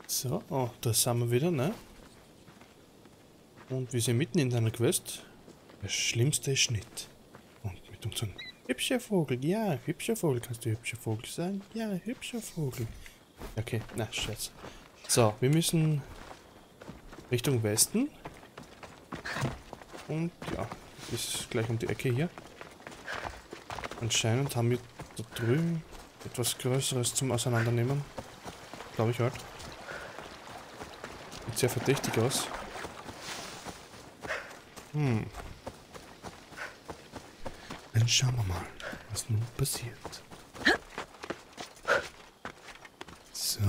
So, oh, da sind wir wieder, ne? Und wir sind mitten in einer Quest. Das Schlimmste ist nicht. Und mit unserem hübscher Vogel, ja, hübscher Vogel. Kannst du hübscher Vogel sagen? Ja, hübscher Vogel. Okay, na, Scherz. So, wir müssen Richtung Westen. Und ja, ist gleich um die Ecke hier. Anscheinend haben wir da drüben etwas Größeres zum Auseinandernehmen. Glaube ich halt. Sieht sehr verdächtig aus. Dann schauen wir mal, was nun passiert. So.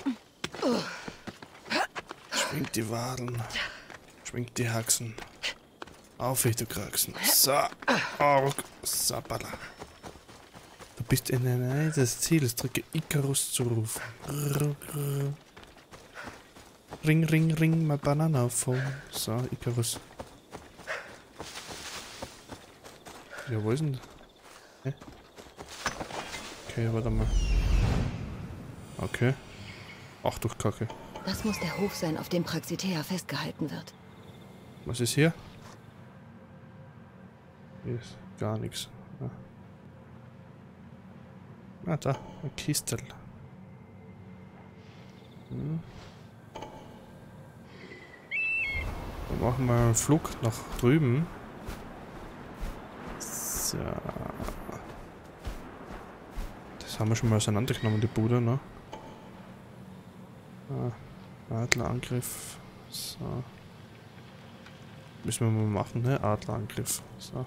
Schwingt die Wadeln. Schwingt die Haxen. Auf, du Kraxen. So. Oh, Sabala. Du bist in der Nähe des Ziels. Drücke Icarus zu rufen. Ring, ring, ring, my banana phone. So, Icarus. Ja, wo ist denn? Hä? Okay, warte mal. Okay. Ach du Kacke. Das muss der Hof sein, auf dem Praxithea festgehalten wird. Was ist hier? Hier ist gar nichts. Ah, da, ein Kistel. Dann machen wir einen Flug nach drüben. So. Das haben wir schon mal auseinandergenommen, die Bude, ne? Adlerangriff. So. Müssen wir mal machen, ne? Adlerangriff. So.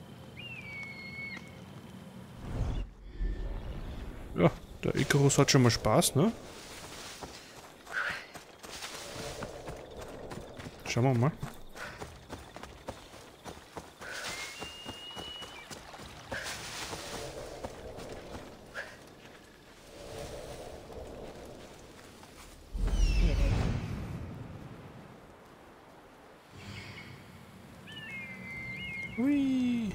Ja, der Icarus hat schon mal Spaß, ne? Schauen wir mal. Hui.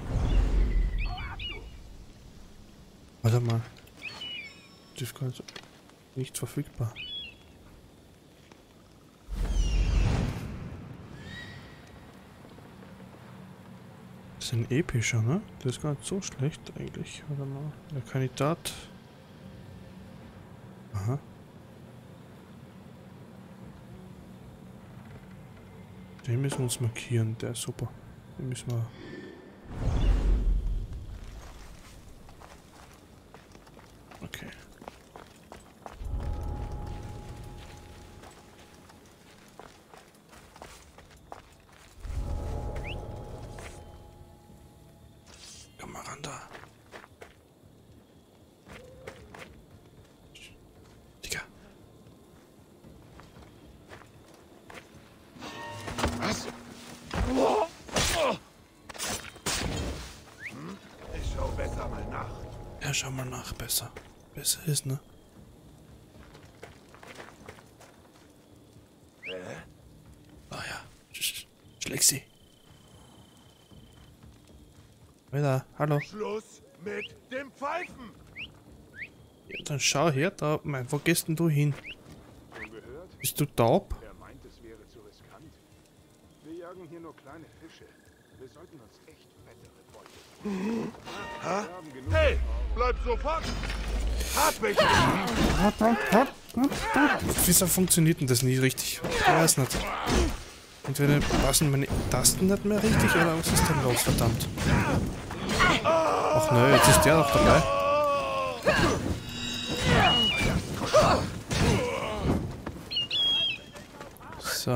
Warte mal. Das ist gerade nicht verfügbar. Das ist ein epischer, ne? Das ist gar nicht so schlecht eigentlich. Warte mal. Der Kandidat. Aha. Den müssen wir uns markieren. Der ist super. Den müssen wir. Okay. Komm mal ran da. Digga. Was? Ich schau besser mal nach. Ja, schau mal nach. Besser. Besser ist, ne? Ah ja. Schläg sie. Wieder. Hallo. Schluss mit dem Pfeifen! Ja, dann schau her da. Mein, wo gehst denn du hin? Schon gehört? Bist du taub? Er meint, es wäre zu riskant. Wir jagen hier nur kleine Fische. Wir sollten uns echt fettere Beute. Hey, bleib sofort! Hab mich! Wieso funktioniert denn das nie richtig? Ich weiß nicht. Entweder passen meine Tasten nicht mehr richtig oder was ist denn los, verdammt? Ach nö, jetzt ist der auch dabei. So.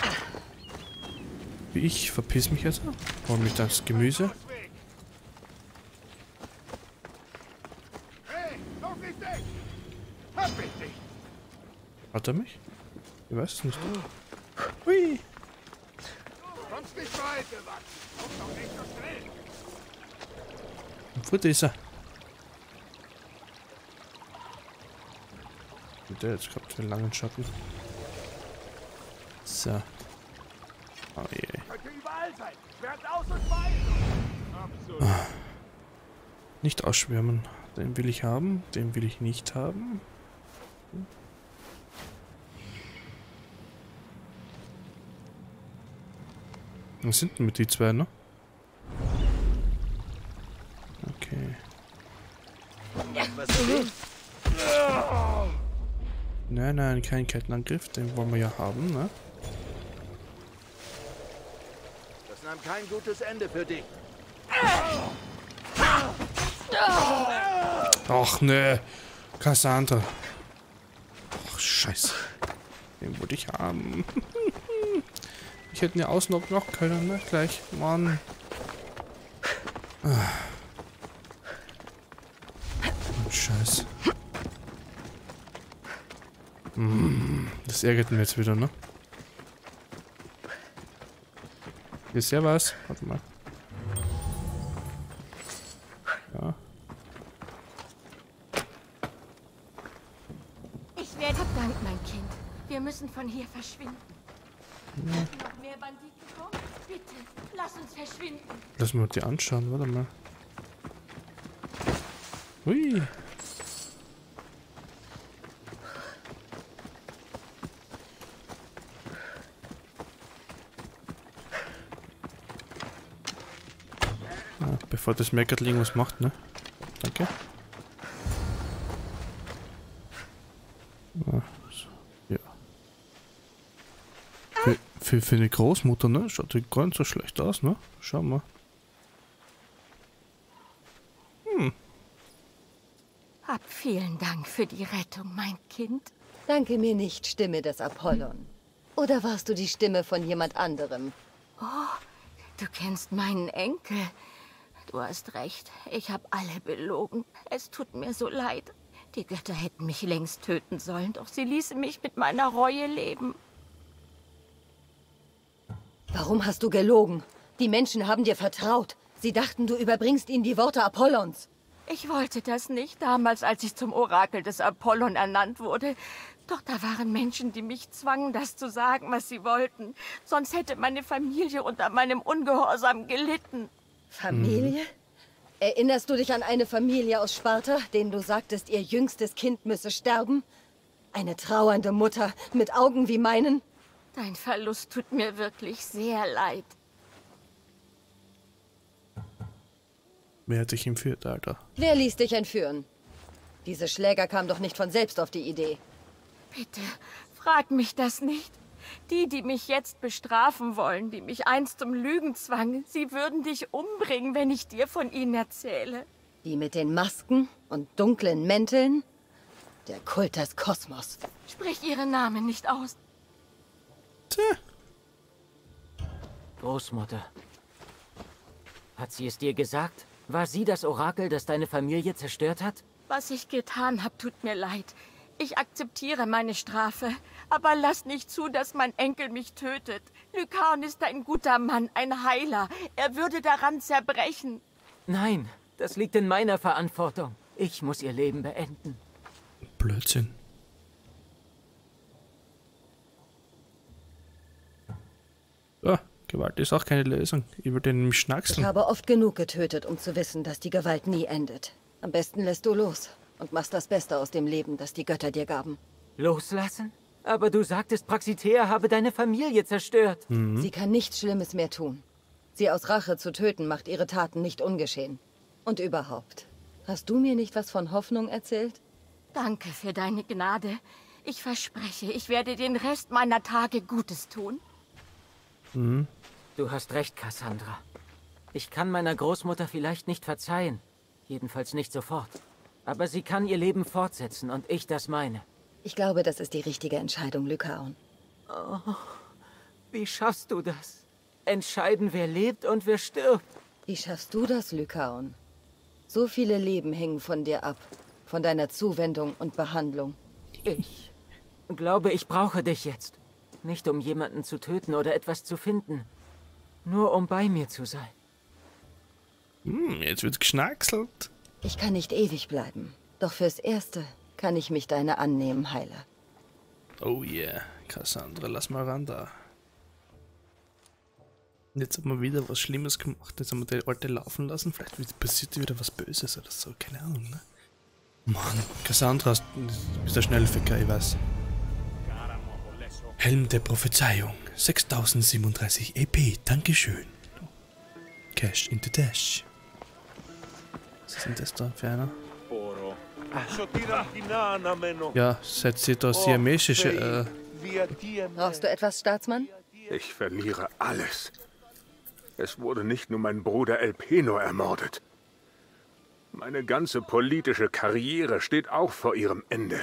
Ich verpiss mich jetzt. Hol mich das Gemüse. Hey, lauf nicht weg! Hab ich dich! Hat er mich? Ich weiß es nicht. Hui. Kommst nicht weit gewachsen! Komm doch nicht so schnell! Wo ist er? Und der jetzt gehabt für einen langen Schatten. So. Oh je. Könnte überall sein! Schwert aus und bei! Absolut. Nicht ausschwärmen. Den will ich haben, den will ich nicht haben. Was sind denn mit die zwei, ne? Okay. Nein, nein, kein Kettenangriff, den wollen wir ja haben, ne? Das nahm kein gutes Ende für dich. Ach ne, Cassandra. Ach scheiße. Den wollte ich haben. Ich hätte ihn ja ausnocken noch können, ne? Gleich. Mann. Scheiße. Das ärgert mich jetzt wieder, ne? Ist ja was. Warte mal. Ja. Ich werde... Dank, mein Kind. Wir müssen von hier verschwinden. Ja. Noch mehr Banditen kommen? Bitte, lass uns verschwinden. Lass mal die anschauen, warte mal. Hui. Ja, bevor das Meckertl irgendwas macht, ne? Danke. Ja. So. Ja. Für eine Großmutter, ne? Schaut die gar nicht so schlecht aus, ne? Schau mal. Hab vielen Dank für die Rettung, mein Kind. Danke mir nicht, Stimme des Apollon. Oder warst du die Stimme von jemand anderem? Du kennst meinen Enkel. Du hast recht. Ich habe alle belogen. Es tut mir so leid. Die Götter hätten mich längst töten sollen, doch sie ließen mich mit meiner Reue leben. Warum hast du gelogen? Die Menschen haben dir vertraut. Sie dachten, du überbringst ihnen die Worte Apollons. Ich wollte das nicht, damals, als ich zum Orakel des Apollon ernannt wurde. Doch da waren Menschen, die mich zwangen, das zu sagen, was sie wollten. Sonst hätte meine Familie unter meinem Ungehorsam gelitten. Familie? Erinnerst du dich an eine Familie aus Sparta, denen du sagtest, ihr jüngstes Kind müsse sterben? Eine trauernde Mutter mit Augen wie meinen? Dein Verlust tut mir wirklich sehr leid. Wer hat dich entführt, Alter? Wer ließ dich entführen? Diese Schläger kamen doch nicht von selbst auf die Idee. Bitte, frag mich das nicht. Die mich jetzt bestrafen wollen, die mich einst zum Lügen zwangen, sie würden dich umbringen, wenn ich dir von ihnen erzähle. Die mit den Masken und dunklen Mänteln? Der Kult des Kosmos. Sprich ihren Namen nicht aus. Tja. Großmutter. Hat sie es dir gesagt? War sie das Orakel, das deine Familie zerstört hat? Was ich getan habe, tut mir leid. Ich akzeptiere meine Strafe, aber lass nicht zu, dass mein Enkel mich tötet. Lykaon ist ein guter Mann, ein Heiler. Er würde daran zerbrechen. Nein, das liegt in meiner Verantwortung. Ich muss ihr Leben beenden. Blödsinn. So, Gewalt ist auch keine Lösung. Ich würde den Ich schnackseln. habe oft genug getötet, um zu wissen, dass die Gewalt nie endet. Am besten lässt du los und machst das Beste aus dem Leben, das die Götter dir gaben. Loslassen? Aber du sagtest, Praxithea habe deine Familie zerstört. Sie kann nichts Schlimmes mehr tun. Sie aus Rache zu töten, macht ihre Taten nicht ungeschehen. Und überhaupt, hast du mir nicht was von Hoffnung erzählt? Danke für deine Gnade. Ich verspreche, ich werde den Rest meiner Tage Gutes tun. Du hast recht, Cassandra. Ich kann meiner Großmutter vielleicht nicht verzeihen. Jedenfalls nicht sofort. Aber sie kann ihr Leben fortsetzen und ich das meine. Ich glaube, das ist die richtige Entscheidung, Lykaon. Wie schaffst du das? Entscheiden, wer lebt und wer stirbt. Wie schaffst du das, Lykaon? So viele Leben hängen von dir ab. Von deiner Zuwendung und Behandlung. Ich glaube, ich brauche dich jetzt. Nicht um jemanden zu töten oder etwas zu finden. Nur um bei mir zu sein. Jetzt wird's geschnackselt. Ich kann nicht ewig bleiben. Doch fürs Erste kann ich mich deiner annehmen, Heiler. Oh yeah, Cassandra, lass mal ran da. Jetzt haben wir wieder was Schlimmes gemacht. Jetzt haben wir die Alte laufen lassen. Vielleicht passiert wieder was Böses oder so. Keine Ahnung, ne? Mann, Cassandra, du bist ein Schnellficker, ich weiß. Helm der Prophezeiung. 6037 EP. Dankeschön. Cash in the Dash. Was ist denn das da für einer? Ja, seid ihr da siamesische, Brauchst du etwas, Staatsmann? Ich verliere alles. Es wurde nicht nur mein Bruder Elpenor ermordet. Meine ganze politische Karriere steht auch vor ihrem Ende.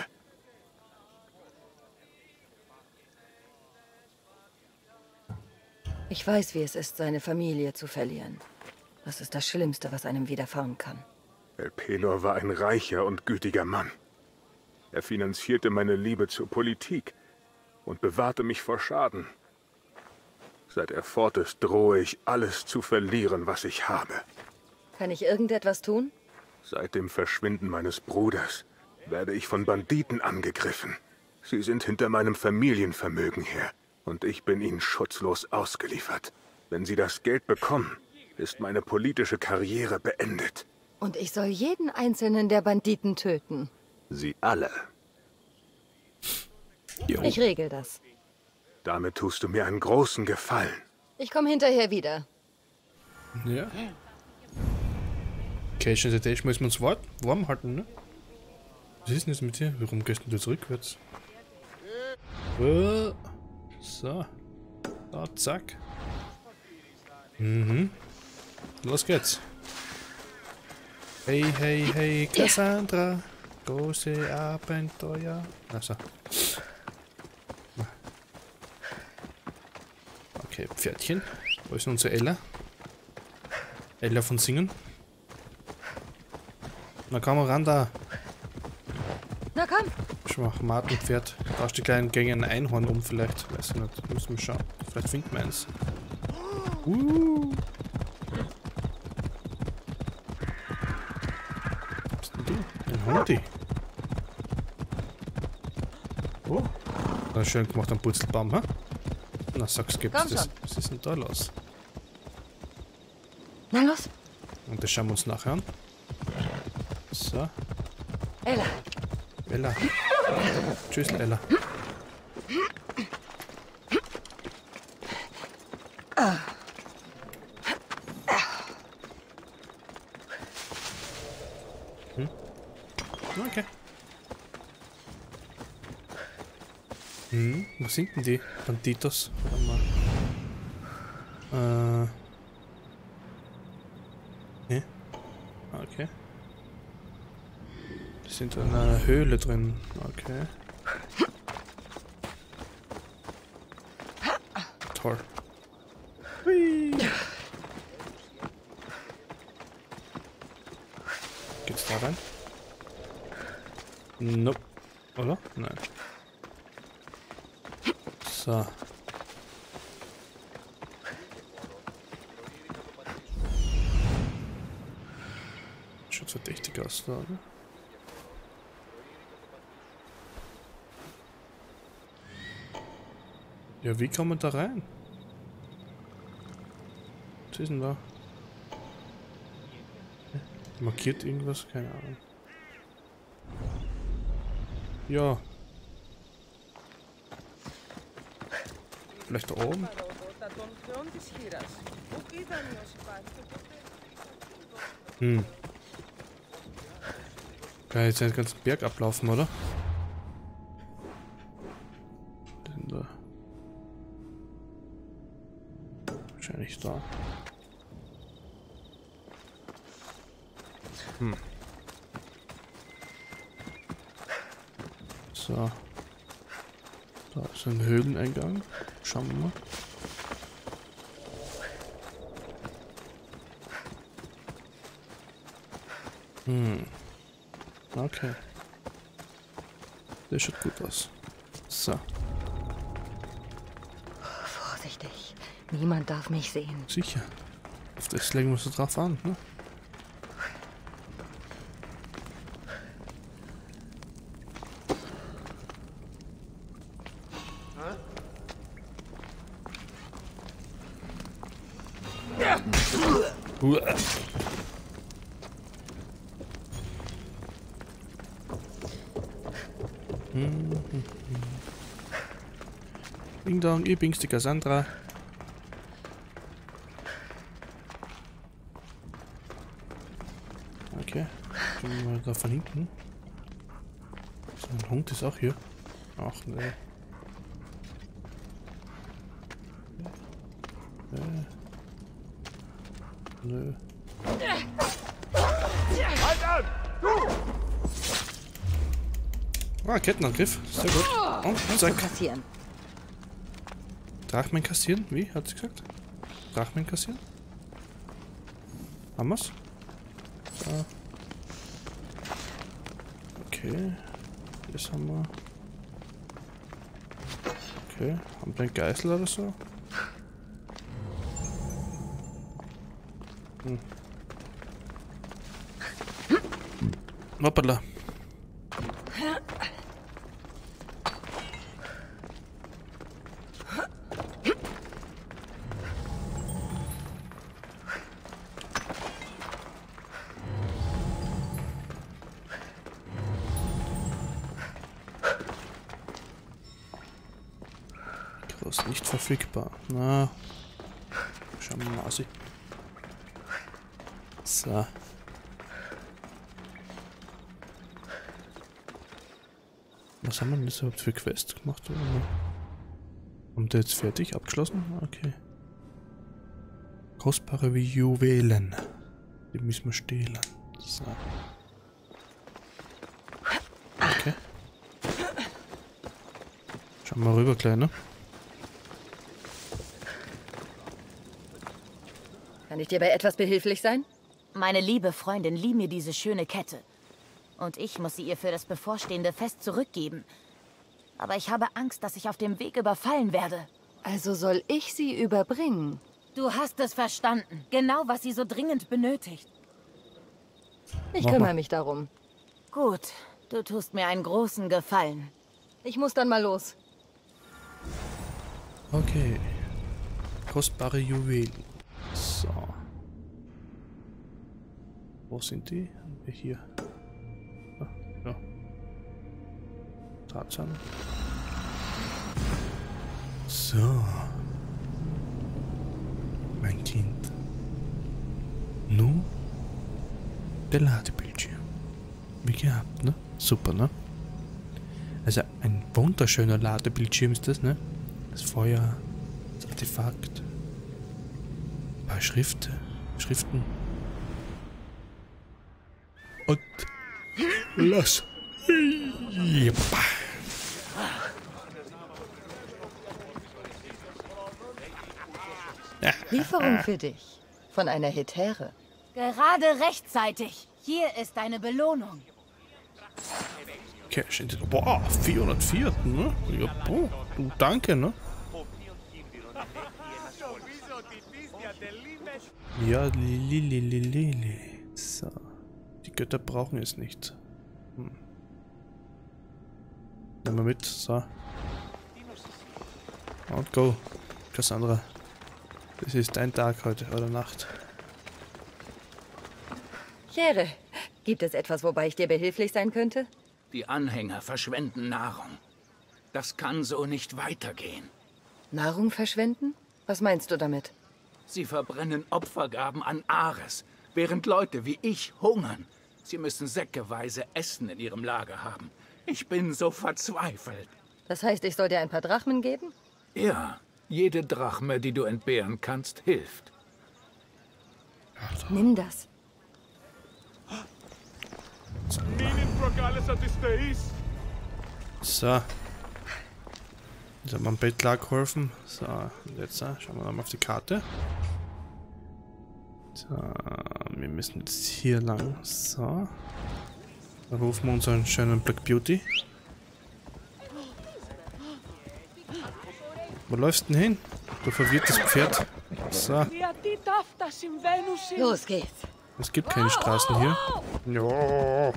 Ich weiß, wie es ist, seine Familie zu verlieren. Das ist das Schlimmste, was einem widerfahren kann. Elpenor war ein reicher und gütiger Mann. Er finanzierte meine Liebe zur Politik und bewahrte mich vor Schaden. Seit er fort ist, drohe ich, alles zu verlieren, was ich habe. Kann ich irgendetwas tun? Seit dem Verschwinden meines Bruders werde ich von Banditen angegriffen. Sie sind hinter meinem Familienvermögen her und ich bin ihnen schutzlos ausgeliefert. Wenn sie das Geld bekommen, ist meine politische Karriere beendet. Und ich soll jeden einzelnen der Banditen töten. Sie alle. Jo. Ich regel das. Damit tust du mir einen großen Gefallen. Ich komme hinterher wieder. Ja. Cash in the Dash müssen wir uns warm halten, ne? Was ist denn jetzt mit dir? Warum gehst du rückwärts? So. Ah, zack. Mhm. Los geht's. Hey, hey, hey, Cassandra. Große Abenteuer. Also. Okay, Pferdchen. Wo ist unsere Ella? Ella von Singen. Na komm mal ran da. Na komm. Martenpferd. Brauchst die kleinen Gänge ein Einhorn um vielleicht. Weiß ich nicht. Müssen wir schauen. Vielleicht finden wir eins. Was bist denn du? Ein Hundi. Oh. Na, schön gemacht am Purzelbaum, ha? Na, sag's, gibt's Komm das. schon. Was ist denn da los? Na los. Und das schauen wir uns nachher an. So. Ella. Ella. Tschüss, Ella. Okay. Wo sind denn die Banditos? Warte mal. Nee. Okay. Die sind in einer Höhle drin. Okay. Toll. Hui. Geht's da rein? Nope. Oder? Nein. So. Schaut verdächtig aus da, oder? Ja, wie kann man da rein? Was ist denn da? Markiert irgendwas? Keine Ahnung. Ja. Vielleicht da oben? Kann jetzt den ganzen Berg ablaufen, oder? Den da. Wahrscheinlich da. So. Da ist ein Höhleneingang. Schauen wir mal. Okay. Der schaut gut aus. So. Vorsichtig. Niemand darf mich sehen. Sicher. Auf das legen wir so drauf an, ne? Behinderung. Ich bin's, die Cassandra. Okay. Gehen wir mal da von hinten. So, ein Hund ist auch hier. Ach, ne. Nö. Halt an! Ah, Kettenangriff. Sehr gut. Und zack. Kassieren. Drachmen kassieren? Wie? Hat sie gesagt? Drachmen kassieren? Haben wir's? So. Okay. Das haben wir. Okay. Haben wir einen Geißel oder so? Hm. Hoppala. Groß nicht verfügbar. Na. Schauen wir mal aus. So. Was haben wir denn jetzt überhaupt für Quest gemacht? Oder? Haben wir jetzt fertig? Abgeschlossen? Okay. Kostbare wie Juwelen. Die müssen wir stehlen. So. Okay. Schauen wir mal rüber, Kleiner. Kann ich dir bei etwas behilflich sein? Meine liebe Freundin lieh mir diese schöne Kette. Und ich muss sie ihr für das bevorstehende Fest zurückgeben. Aber ich habe Angst, dass ich auf dem Weg überfallen werde. Also soll ich sie überbringen? Du hast es verstanden. Genau, was sie so dringend benötigt. Ich Mach mal. kümmere mich darum. Gut, du tust mir einen großen Gefallen. Ich muss dann mal los. Okay. Kostbare Juwelen. So. Wo sind die? Hier. Ah, ja. Tarzan. So. Mein Kind. Nun, der Ladebildschirm. Wie gehabt, ne? Super, ne? Also ein wunderschöner Ladebildschirm ist das, ne? Das Feuer, das Artefakt, ein paar Schriften. Und los. Jeppa. Lieferung für dich. Von einer Hetäre. Gerade rechtzeitig. Hier ist deine Belohnung. Cash in den... Boah, 404, ne? Ja, boah, du, danke, ne? Ja, Lili. So. Die Götter brauchen es nicht. Nehmen wir mit, so. Und go. Cassandra. Das ist dein Tag heute, oder Nacht. Chere, gibt es etwas, wobei ich dir behilflich sein könnte? Die Anhänger verschwenden Nahrung. Das kann so nicht weitergehen. Nahrung verschwenden? Was meinst du damit? Sie verbrennen Opfergaben an Ares, während Leute wie ich hungern. Sie müssen säckeweise Essen in ihrem Lager haben. Ich bin so verzweifelt. Das heißt, ich soll dir ein paar Drachmen geben? Ja, jede Drachme, die du entbehren kannst, hilft. Nimm das. So. Jetzt haben wir am Bettler geholfen. So, und jetzt schauen wir mal auf die Karte. So, wir müssen jetzt hier lang. So. Dann rufen wir unseren schönen Black Beauty. Wo läufst du denn hin? Du verwirrtes Pferd. So. Los geht's. Es gibt keine Straßen hier. Ja.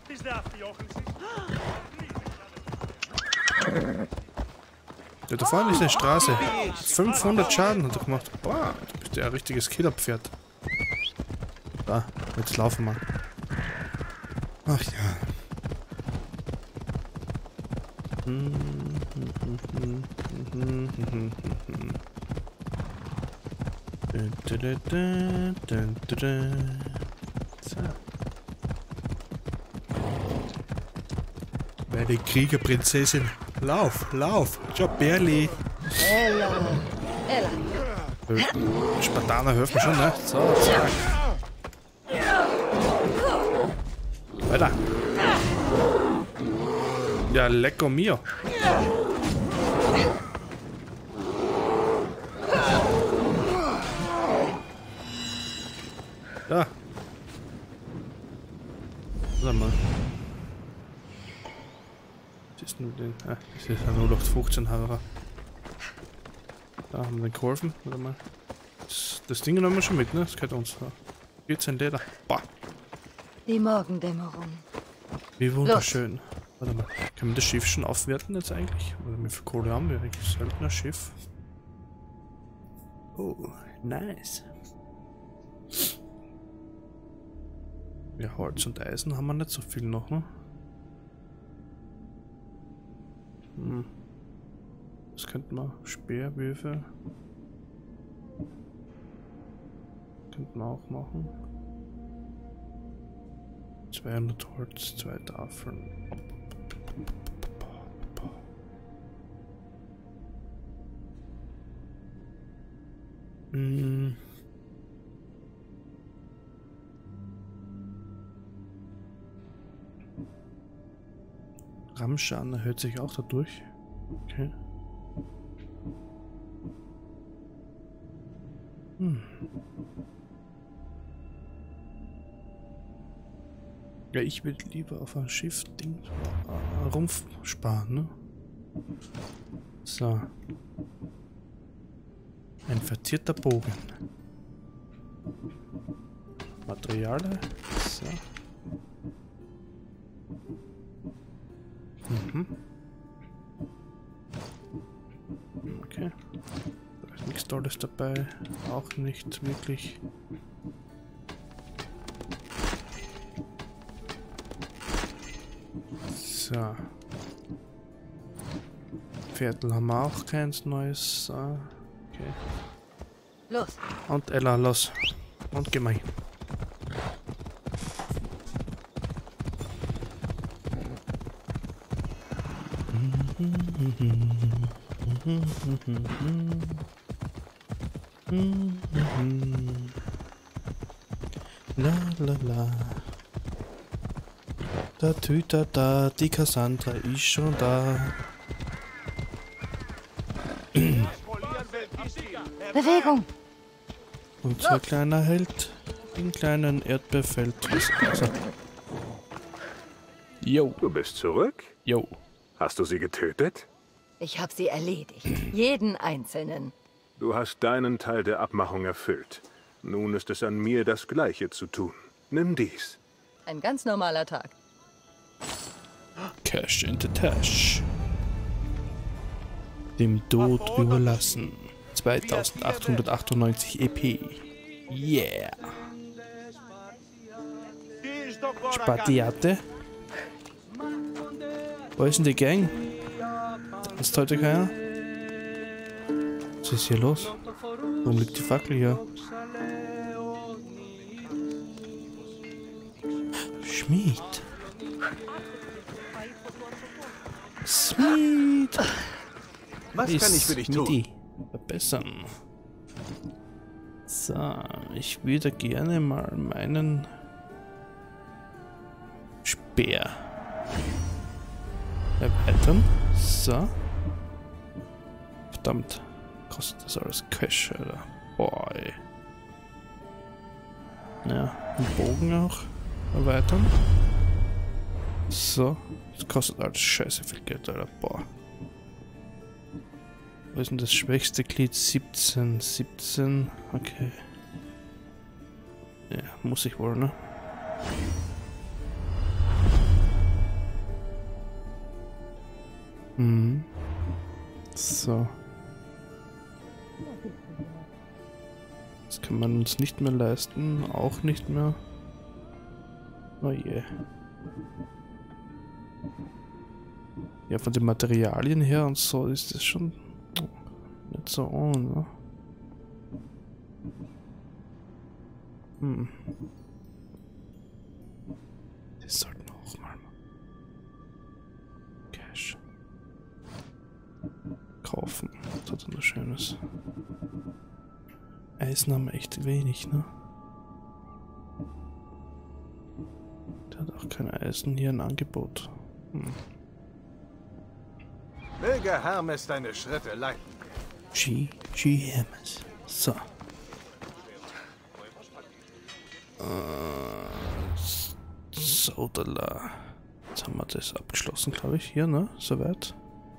Ja, da vorne ist eine Straße. 500 Schaden hat er gemacht. Boah, du bist ja ein richtiges Killerpferd. Da, jetzt laufen wir. Ach ja. So. Meine Kriegerprinzessin. Lauf, lauf. Schau, Berli. Ella. Ella. Spartaner helfen schon, ne? So, zack. Weiter. Ja, lecco mio. Da. Warte mal. Was ist denn mit den... Ah, das ist ein 0815 Hörer. Da haben wir den geholfen. Warte mal. Das Ding nehmen wir schon mit, ne? Das gehört uns. 14 Leder. Boah. Die Morgendämmerung. Wie wunderschön. Warte mal. Können wir das Schiff schon aufwerten jetzt eigentlich? Oder wie viel Kohle haben wir eigentlich? Seltener Schiff. Oh, nice. Ja, Holz und Eisen haben wir nicht so viel noch, ne? Das könnten wir. Speerwürfe. Könnten wir auch machen. 200 Holz, 2 Tafeln. Ramschaden erhöht sich auch dadurch. Okay. Ja, ich würde lieber auf ein Schiff Ding Rumpf sparen, ne? So. Ein verzierter Bogen. Materialien. So. Okay. Da ist nichts Tolles dabei. Auch nicht wirklich. So. Viertel haben wir auch keins Neues. So. Okay. Los. Und Ella, los. Und geh mal hin. La la la. Da Tüter da, die Cassandra ist schon da. Bewegung. Unser kleiner Held den kleinen Erdbeerfeld. Also. Jo. Du bist zurück? Jo. Hast du sie getötet? Ich habe sie erledigt. Jeden einzelnen. Du hast deinen Teil der Abmachung erfüllt. Nun ist es an mir, das Gleiche zu tun. Nimm dies. Ein ganz normaler Tag. Cash in the Tash. Dem Tod überlassen. 2898 EP. Yeah. Spatiate. Wo ist denn die Gang? Da ist heute keiner. Was ist hier los? Warum liegt die Fackel hier? Schmied. Schmied. Was kann ich für dich tun? Schmiedi. Verbessern. So, ich würde gerne mal meinen Speer erweitern. So. Verdammt. Kostet das alles Cash, Alter. Boy. Ja, den Bogen auch erweitern. So. Das kostet alles scheiße viel Geld, Alter. Boah. Wo ist denn das schwächste Glied? 17. 17. Okay. Ja, muss ich wohl, ne? So. Das kann man uns nicht mehr leisten. Auch nicht mehr. Oh je. Ja, von den Materialien her und so ist das schon nicht so ohne. Das sollten wir auch mal Cash kaufen. Was hat denn das Schönes? Eisen haben wir echt wenig, ne? Der hat auch kein Eisen hier im Angebot. Möge Hermes deine Schritte leiten. Hermes. So. Sodala. Jetzt haben wir das abgeschlossen, glaube ich, hier, ne? Soweit.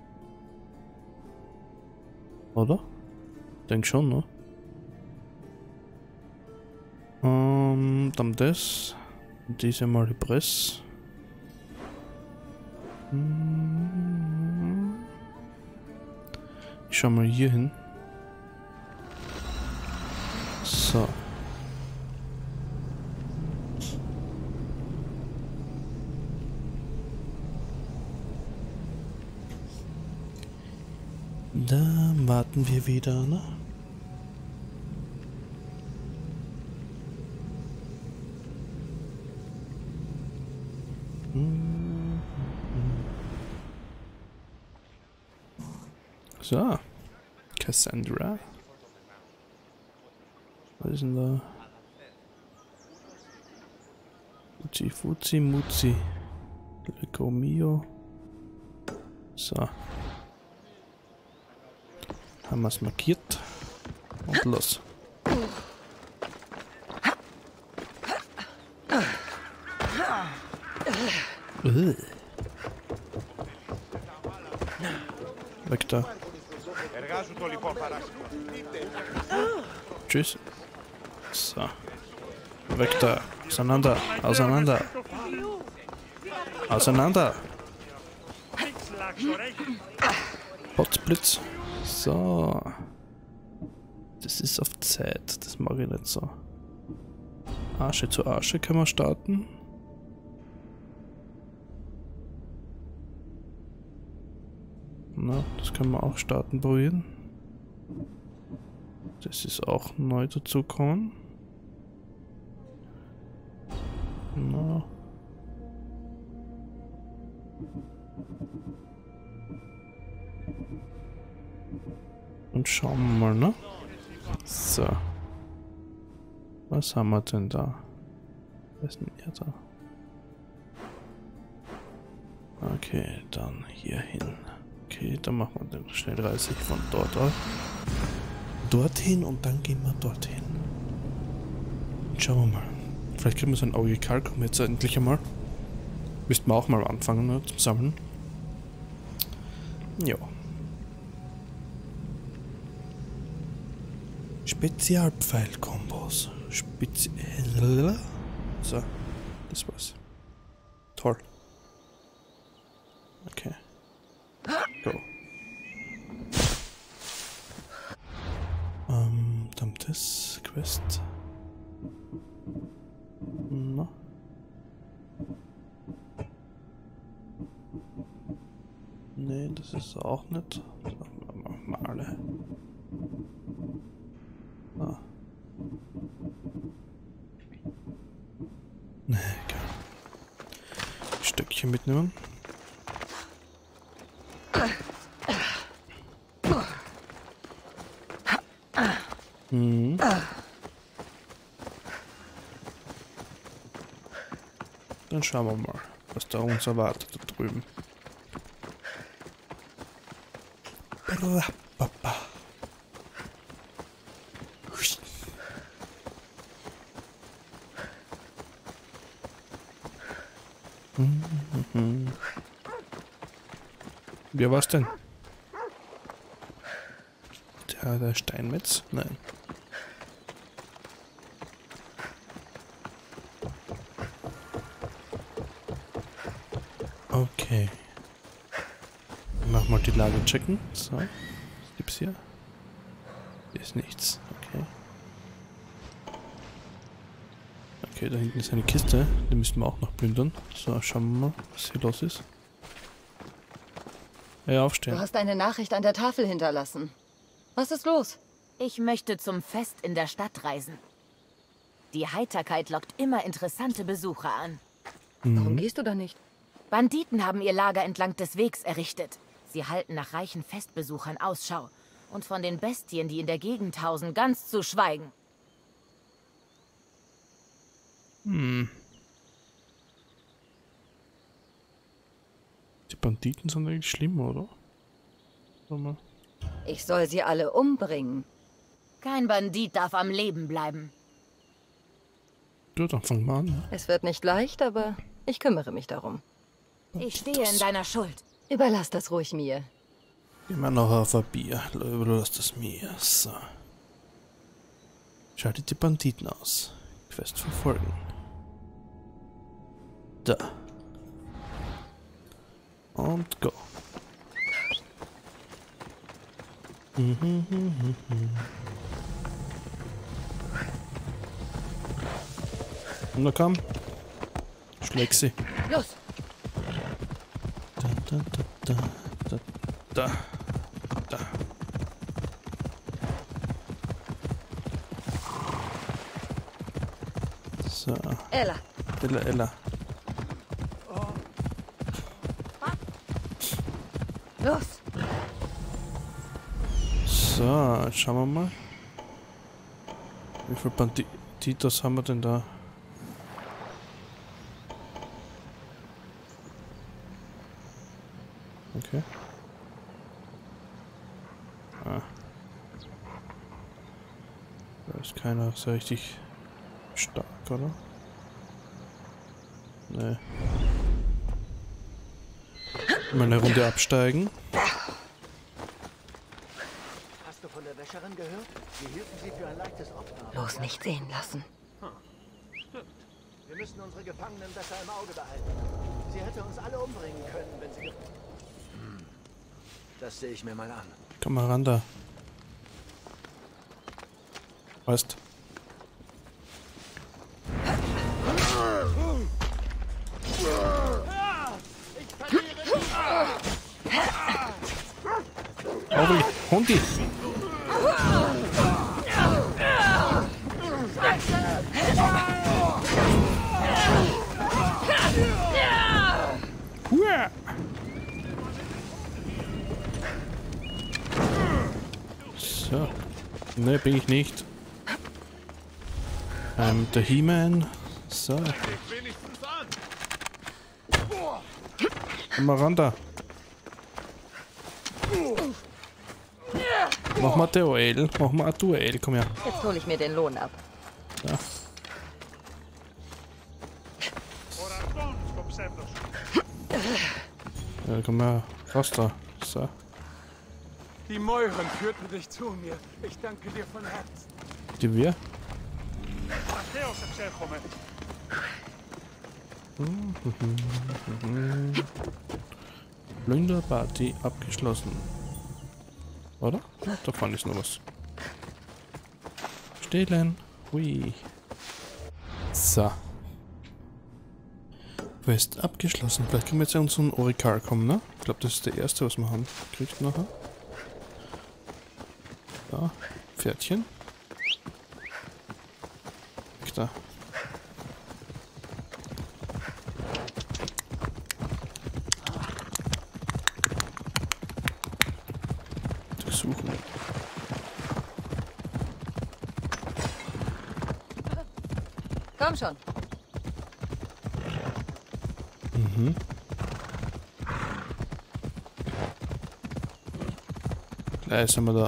Oder? Denk schon, ne? Dann das. Diese mal die Press. Ich schau mal hier hin. So. Da warten wir wieder, ne? So. Cassandra. Was ist denn da? Fuzi, Fuzi, Muzi. Lecco mio. So. Haben wir es markiert. Und los. Weg da. Tschüss. So. Weg da. Auseinander. Auseinander. Auseinander. Potzblitz. So. Das ist auf Zeit. Das mag ich nicht so. Arsche zu Arsche können wir starten. Na, das können wir auch starten probieren. Das ist auch neu dazugekommen. Na. Und schauen wir mal, ne? So. Was haben wir denn da? Was ist denn hier da? Okay, dann hier hin. Okay, dann machen wir den Schnellreise von dort aus. Dorthin und dann gehen wir dorthin. Schauen wir mal. Vielleicht kriegen wir so ein Auge Kalkum jetzt endlich einmal. Müssten wir auch mal anfangen, ne, zum Sammeln. Ja. Spezialpfeil-Kombos. So, das war's. Toll. Okay. Go. Dann das Quest. Na. Nee, das ist auch nicht. So, machen wir alle. Ah. Nee, egal. Stöckchen mitnehmen. Mhm. Dann schauen wir mal, was da uns erwartet da drüben. Wer war's denn? Der Steinmetz? Nein. Okay. Mach mal die Lage checken. So. Was gibt's hier? Hier ist nichts. Okay. Okay, da hinten ist eine Kiste. Die müssen wir auch noch plündern. So, schauen wir mal, was hier los ist. Ja, Du aufstehen. hast eine Nachricht an der Tafel hinterlassen. Was ist los? Ich möchte zum Fest in der Stadt reisen. Die Heiterkeit lockt immer interessante Besucher an. Warum gehst du da nicht? Banditen haben ihr Lager entlang des Wegs errichtet. Sie halten nach reichen Festbesuchern Ausschau. Und von den Bestien, die in der Gegend hausen, ganz zu schweigen. Die Banditen sind eigentlich schlimm, oder? Warte mal. Ich soll sie alle umbringen. Kein Bandit darf am Leben bleiben. Ja, dann fangen wir an. Ne? Es wird nicht leicht, aber ich kümmere mich darum. Ich stehe in deiner Schuld. Überlass das ruhig mir. Gehen wir noch auf ein Bier. Überlass das mir. So. Schaltet die Banditen aus. Quest verfolgen. Da. Und go. Na komm. Schläg sie. Los! Da, da, da, da, da, da. So. Ella, Ella. los! So, jetzt schauen wir mal. Wie viele Banditos haben wir denn da? Okay. Ah. Da ist keiner so richtig stark, oder? Nee. Mal eine Runde absteigen. Hast du von der Wäscherin gehört? Wir hielten sie für ein leichtes Opfer. Los, nicht sehen lassen. Wir müssen unsere Gefangenen besser im Auge behalten. Sie hätte uns alle umbringen können, wenn sie... Das sehe ich mir mal an. Komm mal ran da. Weißt. Auri, Hundi! Hua! So. Ne, bin ich nicht. Der He-Man. So. Komm mal ran da. Mach mal Duell. Mach mal ein Duell. Komm her. Jetzt hole ich mir den Lohn ab. Ja. Ja, komm mal raus da. So. Die Mäuren führten dich zu mir. Ich danke dir von Herzen. Die wir? Matthäus, erzähl Plünderparty abgeschlossen. Oder? Ja, da fand ich noch was. Stehlen. Hui. So. Quest abgeschlossen. Vielleicht können wir jetzt in unseren Orikar kommen, ne? Ich glaube, das ist der erste, was wir haben. Kriegt nachher. Da. Pferdchen. Da. Durchsuchen. Komm schon. Gleich sind wir da.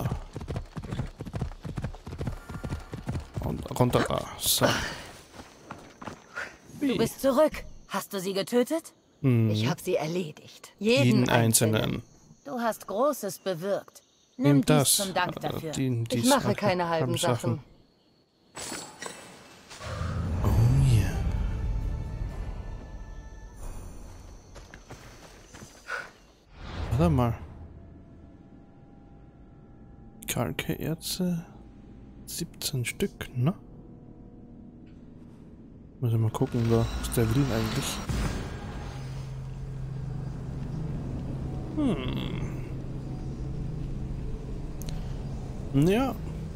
Und runter da. So. Du bist zurück. Hast du sie getötet? Ich habe sie erledigt. Jeden einzelnen. Du hast Großes bewirkt. Nimm Nimm dies das. zum Dank dafür. Ich mache keine halben Sachen. Oh yeah. Warte mal. Kalke-Erze. 17 Stück, ne? Muss ich mal gucken, was der will eigentlich. Ja.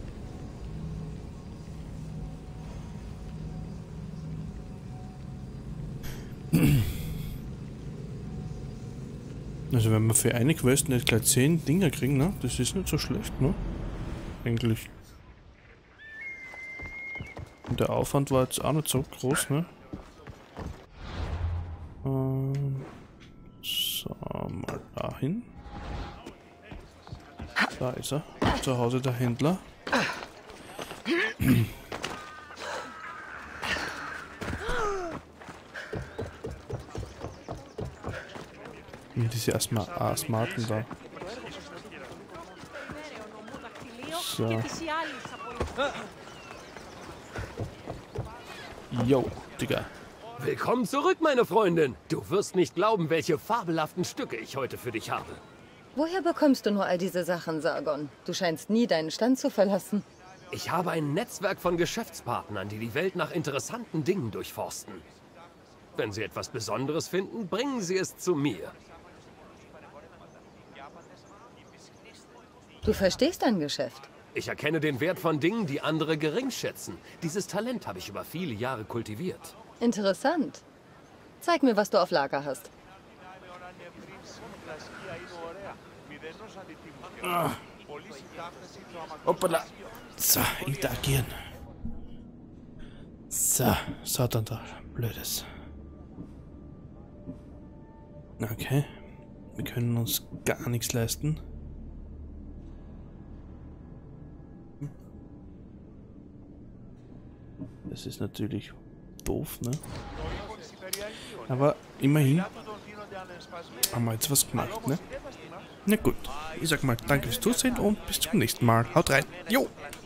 Also wenn wir für eine Quest nicht gleich 10 Dinger kriegen, ne? Das ist nicht so schlecht, ne? Eigentlich. Und der Aufwand war jetzt auch nicht so groß, ne? So, mal dahin. Da ist er. Zu Hause der Händler. Und diese Asthmaten da. So. Yo, Digga. Willkommen zurück, meine Freundin. Du wirst nicht glauben, welche fabelhaften Stücke ich heute für dich habe. Woher bekommst du nur all diese Sachen, Sargon? Du scheinst nie deinen Stand zu verlassen. Ich habe ein Netzwerk von Geschäftspartnern, die die Welt nach interessanten Dingen durchforsten. Wenn sie etwas Besonderes finden, bringen sie es zu mir. Du verstehst dein Geschäft. Ich erkenne den Wert von Dingen, die andere gering schätzen. Dieses Talent habe ich über viele Jahre kultiviert. Interessant. Zeig mir, was du auf Lager hast. Hoppala. So, interagieren. So, Satan da. Blödes. Okay. Wir können uns gar nichts leisten. Das ist natürlich doof, ne? Aber immerhin haben wir jetzt was gemacht, ne? Na gut, ich sag mal danke fürs Zusehen und bis zum nächsten Mal. Haut rein. Jo!